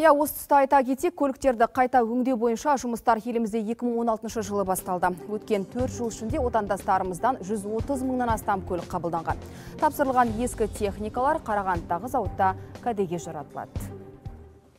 Осы тұста айта кетейік, көліктерді қайта өңдеу бойынша жұмыстар елімізде 2016 жылы басталды. Өткен 4 жыл ішінде отандастарымыздан 130 мыңнан астам көлік қабылданған. Тапсырылған ескі техникалар Қарағандыдағы зауытта кәдеге жаратылады.